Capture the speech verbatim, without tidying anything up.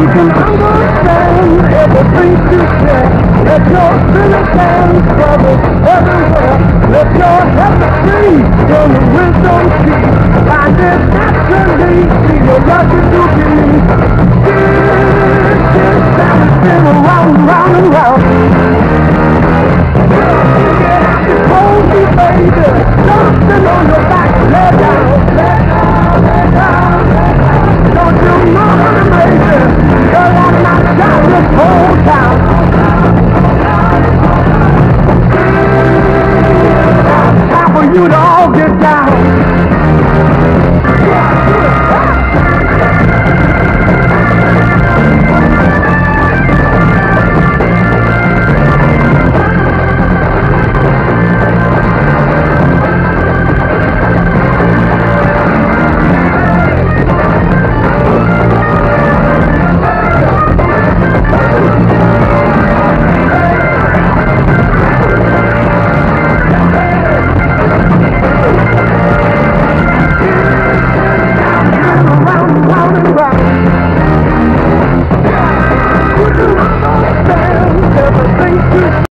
Understand everything you say. Let your silly hands travel everywhere. Let your head free from the wisdom key. Find it naturally. See your lucky to be